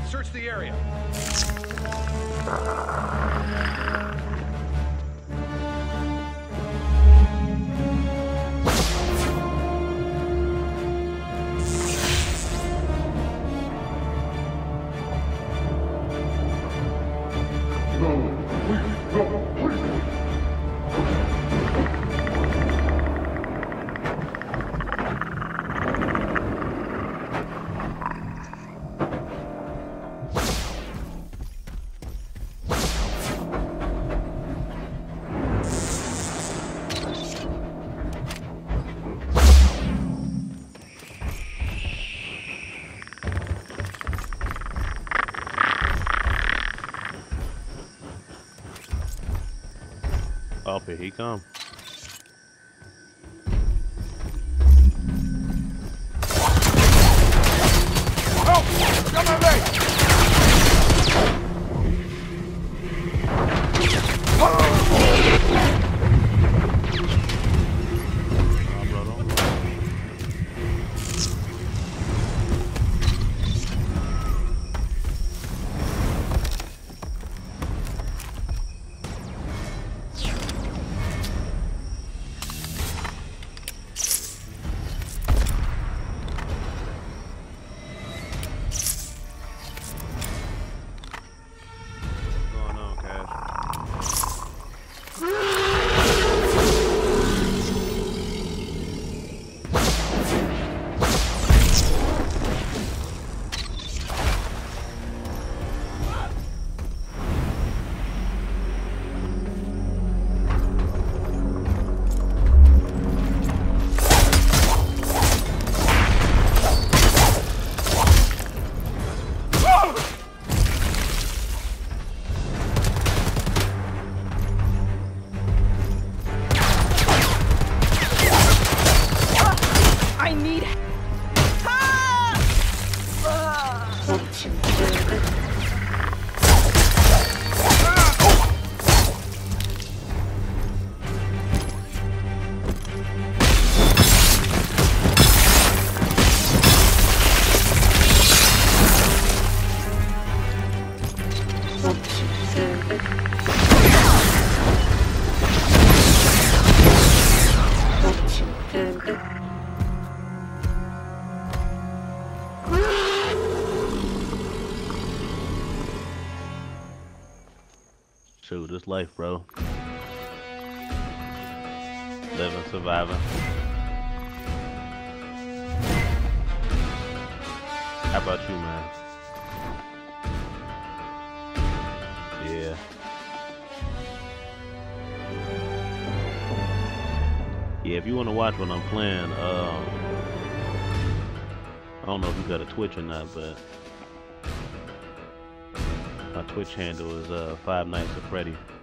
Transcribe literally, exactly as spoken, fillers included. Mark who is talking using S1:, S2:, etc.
S1: Search the area.
S2: Up here he come.
S1: Oh! Come on, mate!
S2: Shoot, this life, bro. Living, surviving. How about you, man? Yeah. Yeah, if you want to watch what I'm playing, um, I don't know if you got a Twitch or not, but my Twitch handle is uh, Five Nights at Freddy.